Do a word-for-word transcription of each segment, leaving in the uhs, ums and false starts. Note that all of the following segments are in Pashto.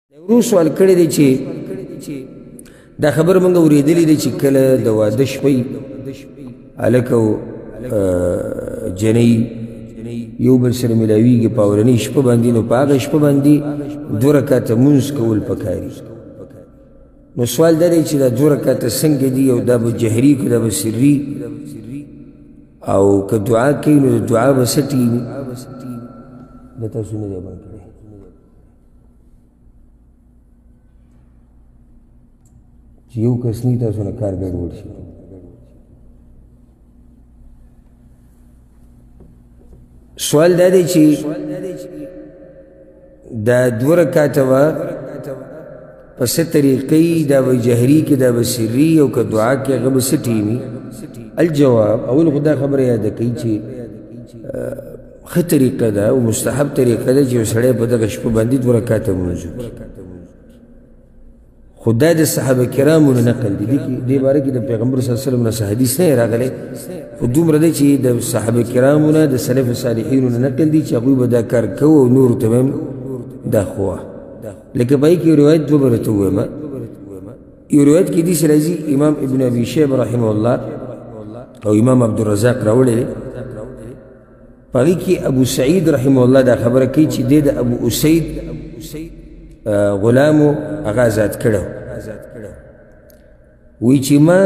ورو سوال کړی دی چې دا خبر موږ اورېدلې دی چې کله د واده شپې هلک او جنۍ یو بل سره ملاویږي په اولنۍ شپه باندې نو په هغه شپه باندې دوه رکعته لمونځ کول پکار دي. نو سوال دا دی چې دا دوه رکعته څنګه دي او دا به جهري که دا به سري او که دعا کوي نو د دعا به څه ټینګي دا تاسو نه دی بند کړی چې یو کس نه تاسو نه کار ګډوډ شي. سوال دا دی چې دا دوه رکعته به په څه طریقې دا به جهري کې دا به سري او که دعا کې هغه به څه ټینګي. الجواب اول خو دا خبره یاده کوي چې ښه طریقه ده او مستحب طریقه ده چې یو سړی په دغه شپه باندې دوه رکعته لمونځ وکړي. خو دا د صحابه کرامو نه نقل دي. دې باره کې د پیغمبر صلی الله علیه وسلم نه څه حدیث نه راغلی خو دومره دی چې د صحابه کرامو نه د سلف صالحینو نه نقل دي چې هغوی به دا کار کوو او نورو ته به هم دا خوه. لکه په هغې کې یو روایت دوه به درته ووایم. یو روایت کې داسې راځي امام ابن ابي شیبه رحمه الله او امام عبدالرزاق راوړی دی. په هغې کې ابو سعید رحمه الله دا خبره کوي چې دی د ابو اسید غلامو هغه آزاد کړی وایي چې ما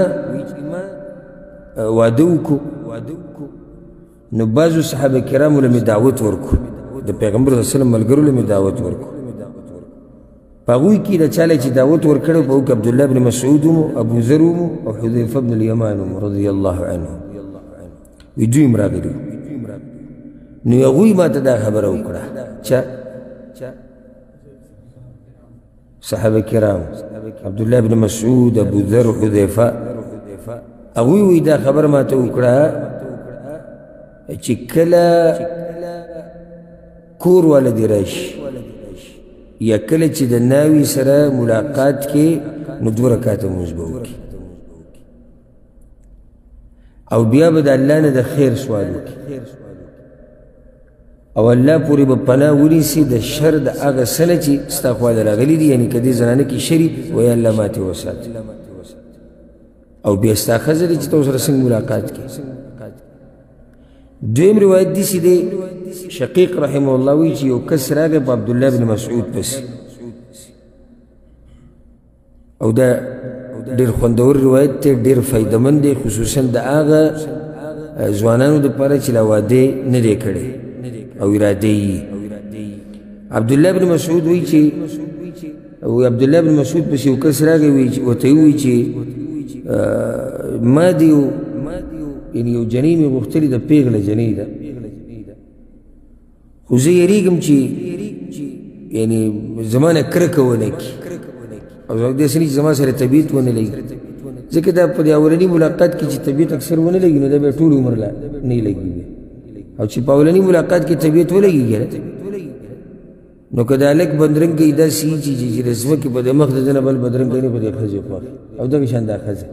واده وکړو نو بعضو صحابه کرامو له مې دعوت ورکړو د پیغمبر صلی الله علیه وسلم ملګرو له مې دعوت ورکړو. په هغوی کې د چا له چې دعوت ورکړی په هغو کې عبدالله بن مسعود وم ابو ذر وم او حذیفه بن الیمان وم رضی الله عنهم وی دوی هم راغلي نو هغوی ما ته دا خبره وکړه چا صحابه کرام عبدالله بن مسعود ابو ذر حذیفه هغوی وی دا خبره ما ته وکړه چې کله کور والا دې راشي یا کله چې د ناوي سره ملاقات کې نو دوه رکعته لمونځ به وکړي او بیا به د الله نه د خیر سوال وکړي او الله پورې به پناه ونیسي د شر د هغه څه نه چې ستا خوا ته راغلي دي. یعنې که دې زنانه کې شر وي وایي الله ماتې وساتي. او بیا ستا ښځه دی چې تا ورسره څنګه ملاقات کړي. دویم روایت داسې دی شقیق رحمه الله وایي چې یو کس راغی په عبدالله بن مسعود پسې او دا ډېر خوندور روایت دی ډېر فایدهمند دی خصوصا د هغه ځوانانو دپاره چې لا واده نه دی کړی او اراده یي. عبدالله بن مسعود وایي چې عبدالله بن مسعود پسې یو کس راغی ورته یې ووایي چې ما دې یعنې یو جنۍ مې غوښتلې ده پېغله جنۍ ده خو زه یېرېږم چې یعنې زما نه کرکه ونه کړي او داسې نه چې زما سره طبیعت ونه لګي ځکه دا په دې اولني ملاقات کې چې طبیعت اکثر ونه لګي نو دا بیا ټول عمر لا نه لګي او چې په اولني ملاقات کې طبیعت ولګېږي نو که دا هلک بدرنګه یي داسې یي چې د ځمکې په دې مخ د ده نه بل بدرنګه نه په دې ښځې خوښ او دغه شان دا ښځه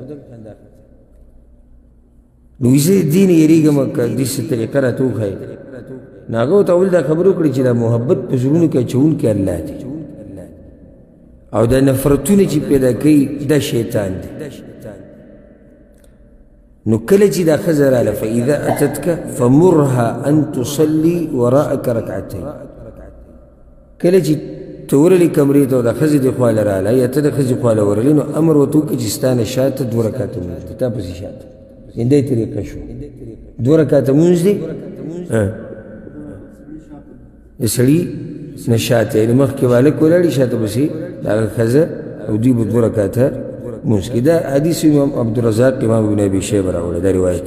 نو زه دې نه یېرېږم که داسې طریقه راته وښایي نو هغه ورته اول دا خبره وکړي چې دا محبت په زړونو کې اچوونکی الله دی او دا نفرتونه چې پیدا کوي دا شیطان دی. نو کله چې دا ښځه راله فاذا اتتک فمرها ان تصلي وراءک رکعتین کله چې ته ورلې کمرې ته او دا ښځې دې خواله راله یا ته د ښځې خواله ورلې نو امر ورته وکړه چې ستا نه شاته دوه رکعته لمونځ دی تا پسې شاته همدې طریقه شو دوه رکعته لمونځ دی د سړي نه شاته یعنې مخکې به هلک ولاړي شاته پسې د هغه ښځه او دوی به دوه رکعته لمونځ کوي. دا حدیث امام عبدالرزاق امام ابن ابي شیبه راوړی دا روایت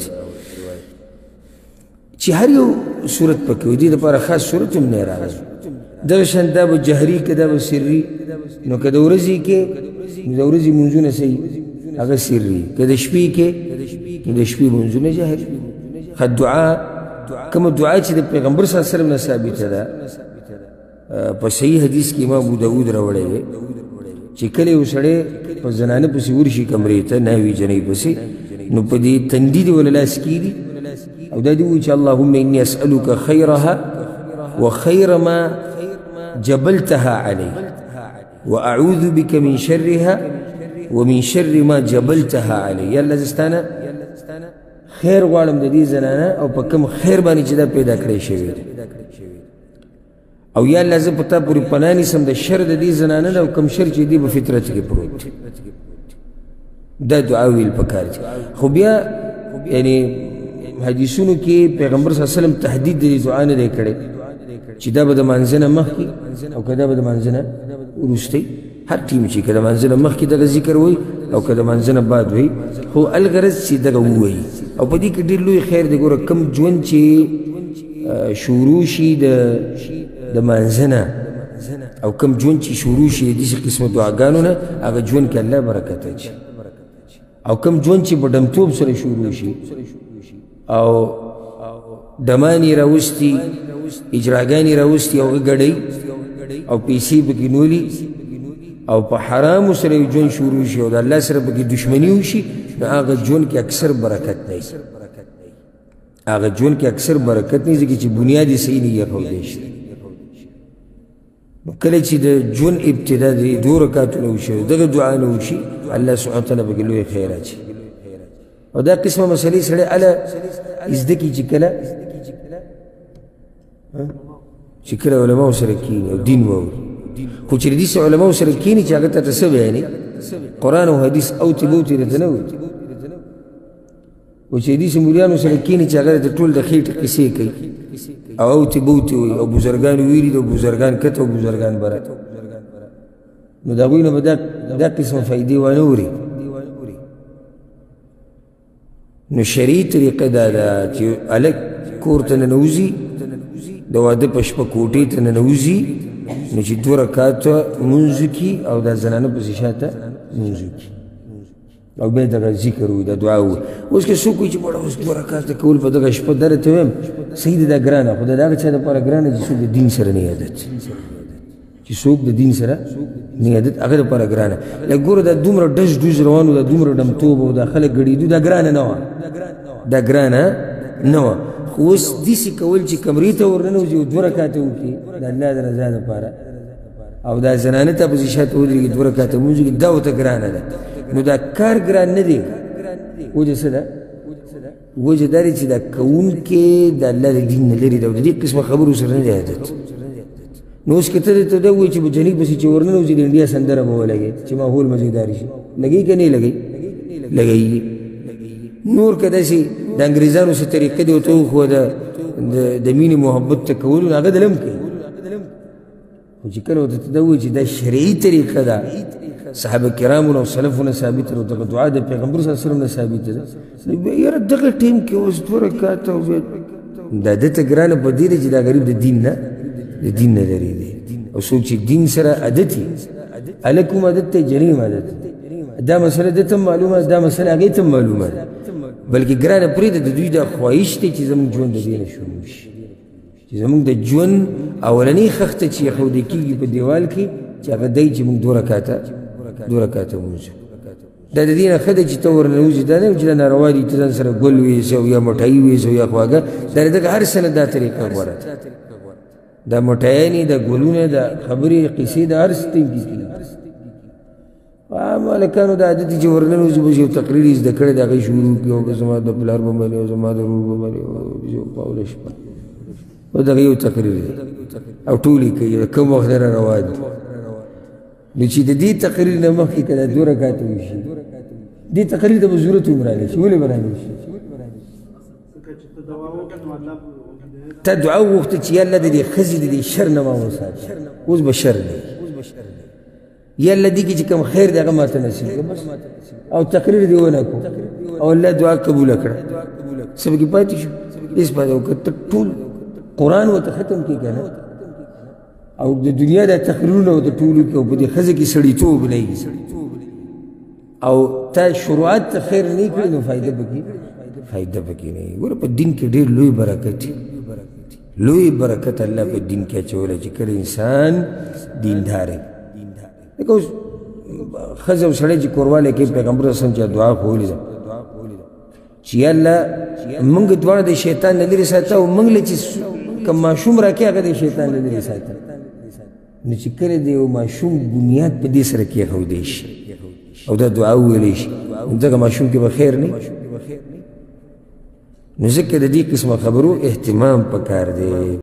چې هر یو صورت پکې وي دې دپاره خاص صورت هم نه راغلی. دغه شان دا به جهري که دا به سري نو که د ورځې کې نو د ورځې لمونځونه صحیح هغه سري که د شپې کې نو د شپې لمونځونه جهري. ښه دعا کومه دعا چې د پیغمبر صلی الله علیه وسلم نه ثابته ده په صحیح حدیث کې امام ابو داود راوړی دی چې کله یو سړی په زنانه پسې ورشي کمرې ته ناوي جنۍ پسې نو په دې تندي دې وله لاس کېږي او دا دې وایي چې اللهم اني اسألک خیرها وخیر ما جبلتها علی وأعوذ بك من شرها ومن شر ما جبلتها علي. یا الله زستانه خیر غواړم د دې زنانه او په کوم خیر باندې چې دا پیدا کړی شوی دی، او یا الله زه په تا پورې پناه نیسم د شر د دې زنانه نه او کوم شر چې دی په فطرت کې پروت دی. دا دعا ویل پکار دی. خو بیا یعنی حدیثونو کې پیغمبر صلی الله علیه وسلم تحدید د دې دعا نه دی کړی چې دا به د مانځه نه مخکې او که دا به د مانځه نه وروستی، هر ټیم چې که د مانځه نه مخکې دغه ذکر وایي او که د مانځه نه بعد وایي، خو الغرض چې دغه ووایي. او په دې کې ډېر لوی خیر دی. ګوره کوم ژوند چې شروع شي د د مانځه نه او کوم ژوند چې شروع شي د داسې قسمه دعاګانو نه، هغه ژوند کې الله برکت اچي. او کوم ژوند چې په ډمتوب سره شروع شي او دمانی راوستي، اجراګانې راوستي او ګډوي او پیسې پکې نولي او په حرامو سره یو ژوند شروع شي او د الله سره پکې دشمني وشي، نو هغه ژوند کې اکثر برکت نه وي. هغه ژوند کې اکثر برکت نه وي ځکه چې بنیاد یې صحیح نه ایښودی شي. نو کله چې د ژوند ابتدا د دوه رکعتونه وشي او دغه دعا نه وشي، الله سبحانه وتعالی پکې لوی خیر اچي. او دا قسمه مسلې سړی اله زده کړي چې کله چې کله علماو سره کښېني او دین واوري. خو چې د داسې علماو سره کښېني چې هغه ته ته څه بیانې، قرآن او حدیث اوتې بوتې درته نه وایي. او چې د داسې مولیانو سره کښېني چې هغه ته ټول د خېټې قصې کوي او اوتې بوتې وایي او بزرګان ویلي دي او بزرګان کته او بزرګان بره، نو د هغوی نه به دا قسمه فایدې وانه اوري. نو شرعي طریقه دا ده چې هلک کور ته ننوځي، د واده په شپه کوټې ته ننوځي، نو چې دوه رکعاته لمونځ وکړي او دا زنانه پسې شاته لمونځ وکړي او بیا دغه ذکر ووایي، دا دعا ووایي. اوس که څوک وایي چې بړه اوس دوه رکعاته کول په دغه شپه دا راته وایم صحیح ده، دا ګرانه، خو د هغه چا دپاره ګرانه چې څوک د دین سره نه عادت، چې څوک د دین سره نه عادت، هغه دپاره ګرانه. لکه ګوره دا دومره ډز ډوز روان و، دا دومره ډمتوب او دا خلک ګډېدو، دا ګرانه نه وه، دا ګرانه نه وه. خو اوس داسې کول چې کمرې ته ورننوځي او دوه رکعاته وکړي د الله د رضا دپاره او دا زنانه ته پسې شاته ودرېږي دوه رکعاته لمونځ وکړي، دا ورته ګرانه ده. نو دا کار ګران نه دی. وجه څه ده؟ وجه دا دی چې دا کوونکی د الله د دین نه لرې ده او د دې قسمه خبرو سره نه دی عادت. نو اوس که ته ته دا ووایي چې په جنګ پسې چې ورننوځي د انډیا سندره به ولګوي چې ماحول مزېداري شي، لګوي که نه لګوي؟ لګوي. نور که داسې د انګریزانو څه طریقه دی ورته وښوه د مینې محبت ته کولو، هغه دله هم کوي. خو چې کله ورته ته دا ووایي چې دا شرعي طریقه ده، صحابه کرامو او سلفونه ثابته ده، دغه دعا د پیغمبر صلی الله علیه وسلم نه ثابته ده، یاره دغه ټیم کې اوس دوه رکعاته او دا ده ته ګرانه په دې ده چې دا غریب د دین نه د دین نه لرې دی. او څوک چې دین سره عادت وي، هلک هم عادت دی، جنۍ هم عادت دی، دا مسله ده ته معلومه ده، دا مسله هغې ته معلومه ده، بلکې ګرانه پرېږده د دوی دا خواهش دی چې زموږ ژوند د دې نه شروع شي، چې زموږ د ژوند اولنۍ خښته چې ایښودل کېږي په دیوال کې چې هغه دی چې موږ دوه رکعاته دوه رکعاته لمونځ دا د دې نه ښه دی چې ته ورننوځي، دا نه چې دا ناروا دي ته ځان سره ګل ویسې او یا مټایي ویسې او یا خواږه، دا د دغه هر څه نه دا طریقه غوره ده. دا مټایانې، دا ګلونه، دا خبرې قصې، دا هر څه ټیم کې کېږي. عام هلکانو دا عادت دي چې ورننوځي بس یو تقریر یې زده کړی د هغې شروع کړي او زما د پلار به منې او زما د ورور به منې او پاوله شپه او دغه یو تقریر دی او ټول یې کوي د کوم وخت نه را روا دي. نو چې د دې تقریر نه مخکې که دا دوه رکعاته وشي، دې تقریر ته به ضرورت هم رانی شي. ولې به رانی شي؟ ته دعا وغوښته چې یا الله د دې ښځې د دې شر نه ما وساتي، اوس به شر دی، یا الله دې کې چې کوم خیر دی هغه ماته نصیب کړه بس، او تقریر دې ونه کړو او الله دعا قبوله کړه، څه پکې پاتې شو؟ هېڅ پاتې او که ته ټول قرآن ورته ختم کړې که نه او د دنیا دا تقریرونه ورته ټول وکړي او په دې ښځه کې سړیتوب نه وي او تا شروعات ته خیر نه کړي، نو فایده پکې فایده پکې نه وي. ګوره په دین کې ډېر لوی برکت دی، لوی برکت الله په دین کې اچولی چې کله انسان دیندار وي. لکه اوس ښځه او سړی چې کوروالی کوي، پیغمبر صلی الله علیه وسلم چې دعا ښوولې ده چې یا الله موږ دواړه د شیطان نه لرې ساته او موږ له چې کوم ماشوم راکړي هغه د شیطان نه لرې ساته. نو چې کله د یو ماشوم بنیاد په دې سره کېښودی شي او دا دعا وویلی شي نو دغه ماشوم کې به خیر نه نو ځکه د دې قسمه خبرو اهتمام پکار دی